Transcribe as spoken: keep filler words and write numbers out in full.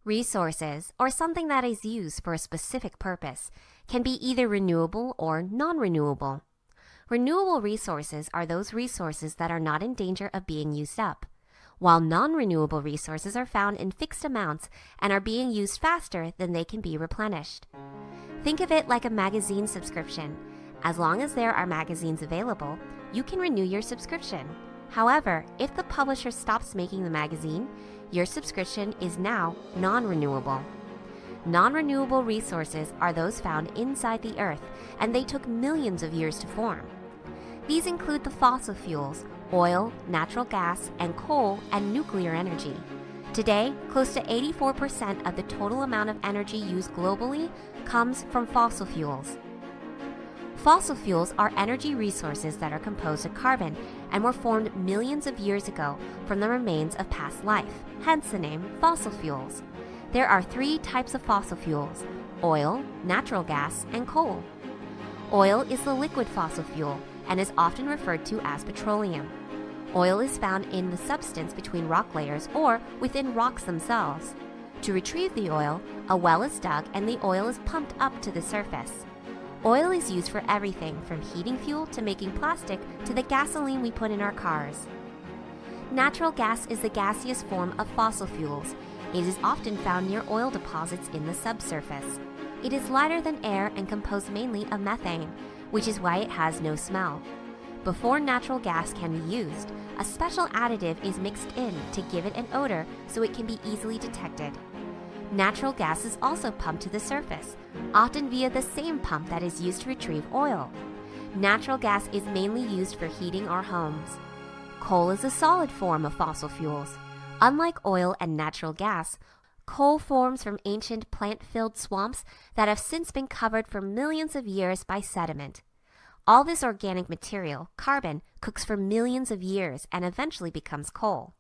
Resources, or something that is used for a specific purpose, can be either renewable or non-renewable. Renewable resources are those resources that are not in danger of being used up, while non-renewable resources are found in fixed amounts and are being used faster than they can be replenished. Think of it like a magazine subscription. As long as there are magazines available, you can renew your subscription. However, if the publisher stops making the magazine, your subscription is now non-renewable. Non-renewable resources are those found inside the earth, and they took millions of years to form. These include the fossil fuels, oil, natural gas, and coal, and nuclear energy. Today, close to eighty-four percent of the total amount of energy used globally comes from fossil fuels. Fossil fuels are energy resources that are composed of carbon and were formed millions of years ago from the remains of past life, hence the name fossil fuels. There are three types of fossil fuels: oil, natural gas, and coal. Oil is the liquid fossil fuel and is often referred to as petroleum. Oil is found in the substance between rock layers or within rocks themselves. To retrieve the oil, a well is dug and the oil is pumped up to the surface. Oil is used for everything from heating fuel to making plastic to the gasoline we put in our cars. Natural gas is the gaseous form of fossil fuels. It is often found near oil deposits in the subsurface. It is lighter than air and composed mainly of methane, which is why it has no smell. Before natural gas can be used, a special additive is mixed in to give it an odor so it can be easily detected. Natural gas is also pumped to the surface, often via the same pump that is used to retrieve oil. Natural gas is mainly used for heating our homes. Coal is a solid form of fossil fuels. Unlike oil and natural gas, coal forms from ancient plant-filled swamps that have since been covered for millions of years by sediment. All this organic material, carbon, cooks for millions of years and eventually becomes coal.